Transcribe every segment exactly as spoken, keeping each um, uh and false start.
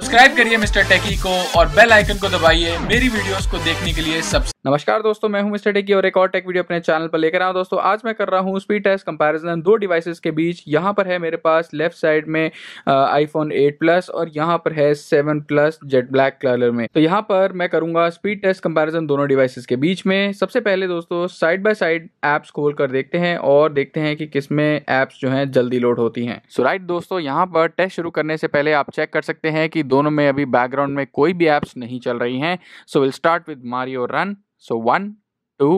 Subscribe करिए mister टेकी को और बेल आइकन को दबाइए मेरी वीडियोस को देखने के लिए। सब नमस्कार दोस्तों, मैं हूं मिस्टर टेकी और एक और टेक वीडियो अपने चैनल पर लेकर आया हूं। दोस्तों आज मैं कर रहा हूं स्पीड टेस्ट कंपैरिजन दो डिवाइसेस के बीच। यहां पर है मेरे पास लेफ्ट साइड में आईफोन एट प्लस और यहां पर है seven plus jet black colour में। तो यहां पर मैं करूंगा स्पीड टेस्ट कंपैरिजन दोनों डिवाइसेस के बीच में। सबसे पहले दोस्तों साइड बाय साइड ऐप्स खोल कर देखते हैं और देखते हैं कि किसमें ऐप्स जो हैं जल्दी लोड होती हैं। सो राइट दोस्तों, यहां पर टेस्ट शुरू करने से पहले आप चेक कर सकते हैं कि दोनों में अभी बैकग्राउंड में कोई भी ऐप्स नहीं चल रही हैं। So will start with Mario run. So one two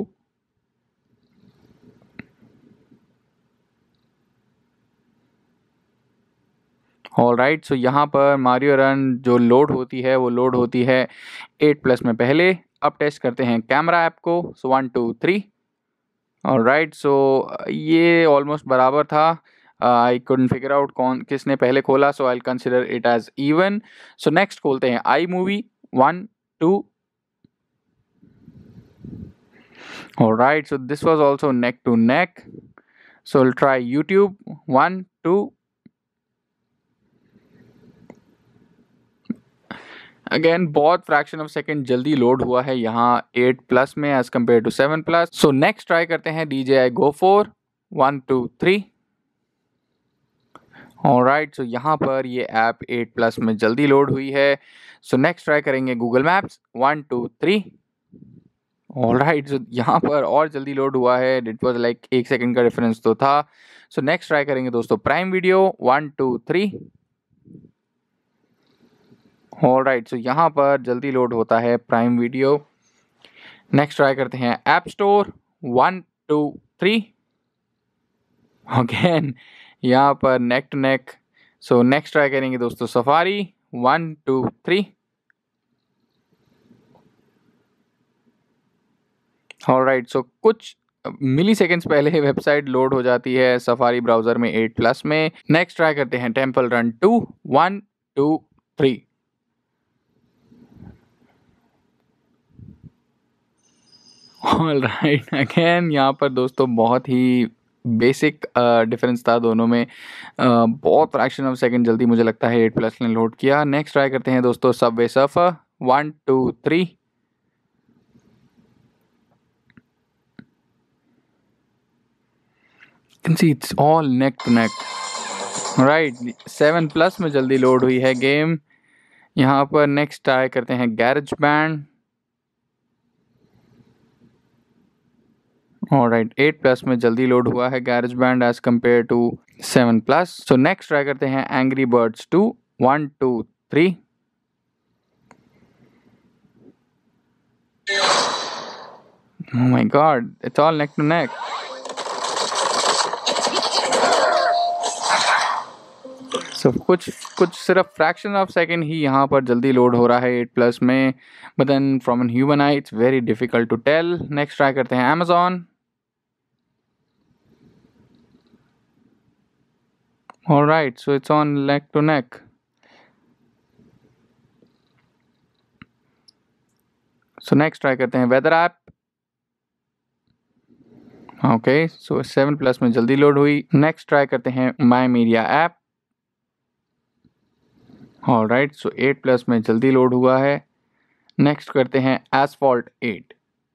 all right. So यहाँ पर मारियो रन जो लोड होती है वो लोड होती है एट प्लस में पहले। अब टेस्ट करते हैं कैमरा ऐप को। So one two three all right. So ये ऑलमोस्ट बराबर था। आई कुडंट फिगर आउट कौन किसने पहले खोला, so I consider it as even. So next खोलते हैं iMovie. One two All right, so this was also neck to neck. So we'll try YouTube. One, two. Again, बहुत fraction of second जल्दी load हुआ है यहाँ eight plus में as compared to seven plus. So next try करते हैं D J I Go four. One, two, three. All right, so यहाँ पर ये ऐप एट प्लस में जल्दी लोड हुई है. So next try करेंगे Google Maps. One, two, three. All right, so यहाँ पर और जल्दी लोड हुआ है. इट वॉज लाइक एक सेकंड का डिफरेंस तो था. सो नेक्स्ट ट्राई करेंगे दोस्तों prime video. One two three all right. So यहाँ पर जल्दी लोड होता है प्राइम वीडियो. नेक्स्ट ट्राई करते हैं app store. One two three again यहाँ पर neck to neck. So next try करेंगे दोस्तों Safari. One two three all right. So कुछ मिली सेकेंड्स पहले वेबसाइट लोड हो जाती है सफारी ब्राउजर में एट प्लस में. नेक्स्ट ट्राई करते हैं temple run two. One two three all right. Again यहाँ पर दोस्तों बहुत ही बेसिक डिफरेंस था दोनों में. uh, बहुत फ्रैक्शन ऑफ सेकेंड जल्दी मुझे लगता है एट प्लस ने लोड किया. नेक्स्ट ट्राई करते हैं दोस्तों subway surfer. One two three can see it's all neck to neck. right, seven plus में जल्दी लोड हुई है गेम. यहाँ पर नेक्स्ट ट्राई करते हैं garage band. All right, eight plus में जल्दी लोड हुआ है garage band as compare to seven plus. So next try करते हैं angry birds two. One two three oh my god, it's all neck to neck. So, कुछ कुछ सिर्फ fraction of second ही यहाँ पर जल्दी लोड हो रहा है एट प्लस में. But then from an human eye it's very difficult to tell. Next try करते हैं Amazon. Alright, so it's on neck to neck. So next try करते हैं weather app. Okay, so seven plus में जल्दी load हुई. Next try करते हैं my media app. All right, so eight plus में जल्दी लोड हुआ है. नेक्स्ट करते हैं Asphalt eight.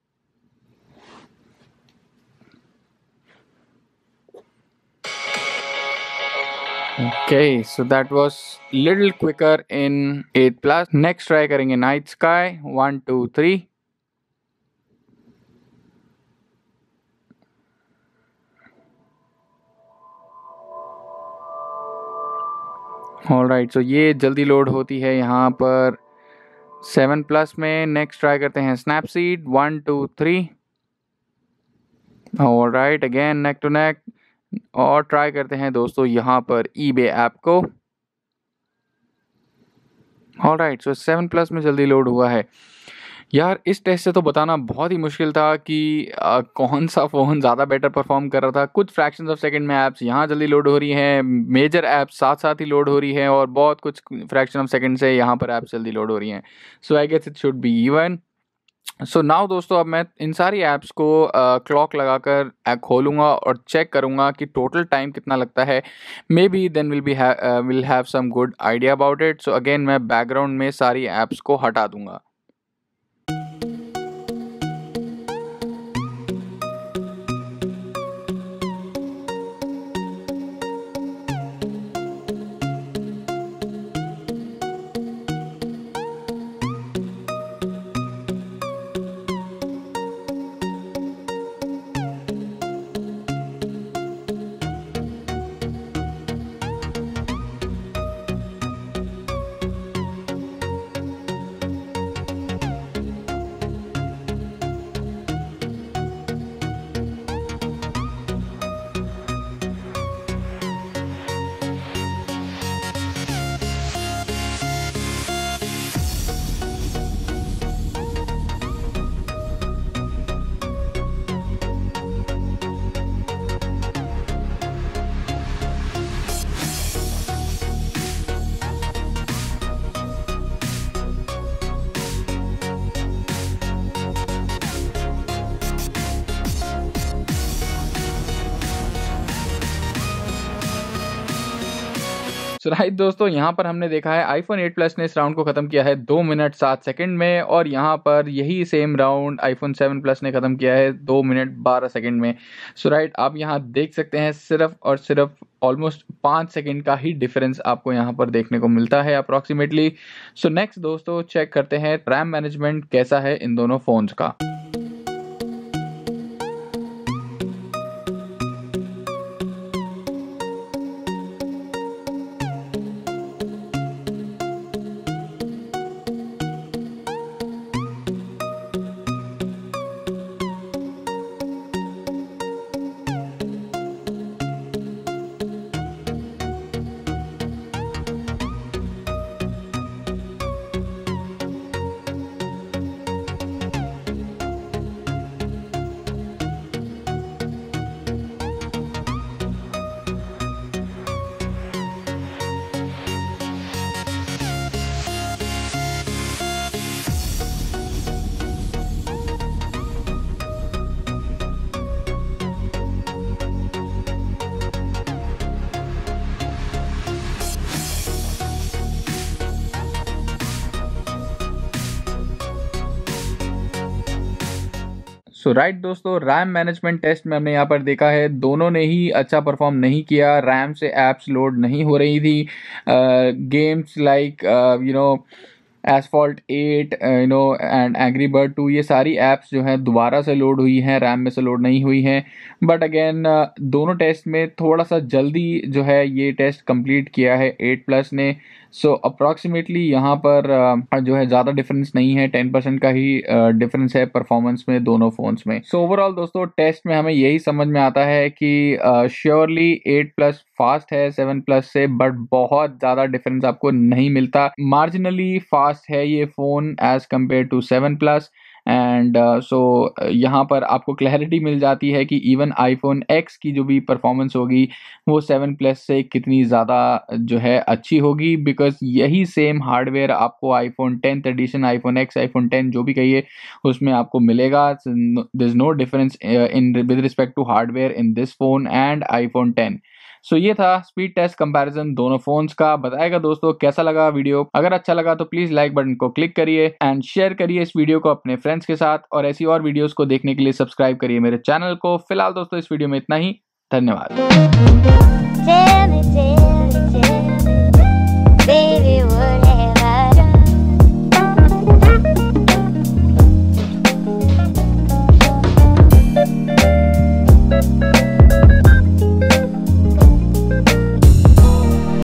Okay, so that was little quicker in eight plus. Next try करेंगे night sky. One two three all right. So ये जल्दी load होती है यहाँ पर सेवन प्लस में. नेक्स्ट ट्राई करते हैं Snapseed. One two three all right, again neck to neck. और ट्राई करते हैं दोस्तों यहाँ पर ईबे ऐप को. All right, so seven plus में जल्दी लोड हुआ है. यार इस टेस्ट से तो बताना बहुत ही मुश्किल था कि आ, कौन सा फ़ोन ज़्यादा बेटर परफॉर्म कर रहा था. कुछ फ्रैक्शंस ऑफ सेकंड में ऐप्स यहाँ जल्दी लोड हो रही हैं, मेजर ऐप्स साथ साथ ही लोड हो रही है, और बहुत कुछ फ्रैक्शन ऑफ सेकंड से यहाँ पर ऐप्स जल्दी लोड हो रही हैं. So I guess it should be even. So so now दोस्तों अब मैं इन सारी ऐप्स को क्लॉक लगाकर ऐप खोलूँगा और चेक करूँगा कि टोटल टाइम कितना लगता है। Maybe then will be will have some good idea about it. So again मैं बैकग्राउंड में सारी ऐप्स को हटा दूँगा। सो राइट दोस्तों, यहाँ पर हमने देखा है आईफोन एट प्लस ने इस राउंड को ख़त्म किया है दो मिनट सात सेकंड में, और यहाँ पर यही same round iPhone seven plus ने ख़त्म किया है दो मिनट बारह सेकंड में। सो राइट, आप यहाँ देख सकते हैं सिर्फ और सिर्फ ऑलमोस्ट पाँच सेकंड का ही डिफरेंस आपको यहाँ पर देखने को मिलता है अप्रॉक्सीमेटली। सो नेक्स्ट दोस्तों चेक करते हैं रैम मैनेजमेंट कैसा है इन दोनों फ़ोन्स का। सो so, राइट right, दोस्तों रैम मैनेजमेंट टेस्ट में हमने यहाँ पर देखा है दोनों ने ही अच्छा परफॉर्म नहीं किया। रैम से ऐप्स लोड नहीं हो रही थी। Games like you know Asphalt eight you know and Angry Bird two, ये सारी ऐप्स जो हैं दोबारा से लोड हुई हैं, रैम में से लोड नहीं हुई हैं। बट अगेन दोनों टेस्ट में थोड़ा सा जल्दी जो है ये टेस्ट कंप्लीट किया है एट प्लस ने। सो so, अप्रॉक्सीमेटली यहाँ पर uh, जो है ज़्यादा डिफरेंस नहीं है, टेन परसेंट का ही डिफरेंस uh, है परफॉर्मेंस में दोनों फ़ोन्स में। सो so, ओवरऑल दोस्तों टेस्ट में हमें यही समझ में आता है कि श्योरली एट प्लस फास्ट है सेवन प्लस से, बट बहुत ज़्यादा डिफरेंस आपको नहीं मिलता। मार्जिनली फास्ट है ये phone as compare to seven plus. And so यहाँ पर आपको क्लैरिटी मिल जाती है कि इवन आईफोन एक्स की जो भी परफॉर्मेंस होगी वो सेवन प्लस से कितनी ज़्यादा जो है अच्छी होगी, बिकॉज यही सेम हार्डवेयर आपको iPhone tenth edition, iPhone X, iPhone ten जो भी कहिए उसमें आपको मिलेगा। There is no difference in with respect to hardware in this phone and iPhone ten. So so, ये था स्पीड टेस्ट कंपैरिजन दोनों फोन्स का। बताएगा दोस्तों कैसा लगा वीडियो। अगर अच्छा लगा तो प्लीज लाइक बटन को क्लिक करिए एंड शेयर करिए इस वीडियो को अपने फ्रेंड्स के साथ, और ऐसी और वीडियोस को देखने के लिए सब्सक्राइब करिए मेरे चैनल को। फिलहाल दोस्तों इस वीडियो में इतना ही, धन्यवाद।